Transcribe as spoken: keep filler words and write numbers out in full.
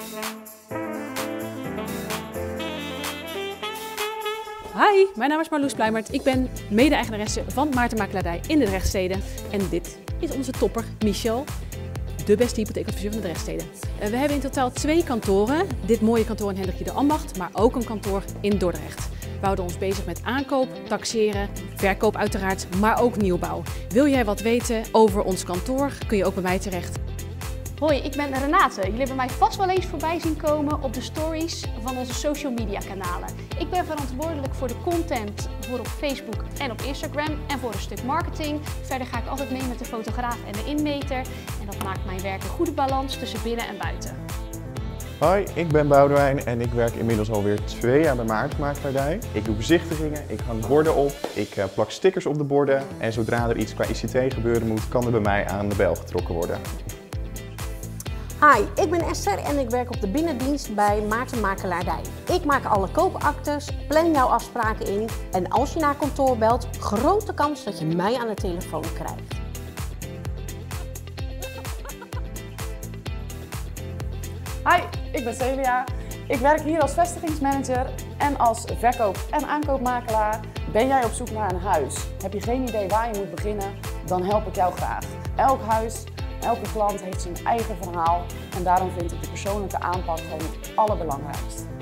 Hi, mijn naam is Marloes Pluimert. Ik ben mede-eigenaresse van Maarten Makelaardij in de Drechtstede. En dit is onze topper Michel, de beste hypotheekadviseur van de Drechtstede. We hebben in totaal twee kantoren. Dit mooie kantoor in Hendrik de Ambacht, maar ook een kantoor in Dordrecht. We houden ons bezig met aankoop, taxeren, verkoop uiteraard, maar ook nieuwbouw. Wil jij wat weten over ons kantoor, kun je ook bij mij terecht. Hoi, ik ben Renate. Jullie hebben mij vast wel eens voorbij zien komen op de stories van onze social media kanalen. Ik ben verantwoordelijk voor de content voor op Facebook en op Instagram en voor een stuk marketing. Verder ga ik altijd mee met de fotograaf en de inmeter. En dat maakt mijn werk een goede balans tussen binnen en buiten. Hoi, ik ben Boudewijn en ik werk inmiddels alweer twee jaar bij Maarten Makelaardij. Ik doe bezichtigingen, ik hang borden op, ik uh, plak stickers op de borden. En zodra er iets qua I C T gebeuren moet, kan er bij mij aan de bel getrokken worden. Hi, ik ben Esther en ik werk op de binnendienst bij Maarten Makelaardij. Ik maak alle koopactes, plan jouw afspraken in en als je naar kantoor belt, grote kans dat je mij aan de telefoon krijgt. Hi, ik ben Celia. Ik werk hier als vestigingsmanager en als verkoop- en aankoopmakelaar. Ben jij op zoek naar een huis? Heb je geen idee waar je moet beginnen? Dan help ik jou graag. Elk huis, elke klant heeft zijn eigen verhaal en daarom vind ik de persoonlijke aanpak gewoon het allerbelangrijkst.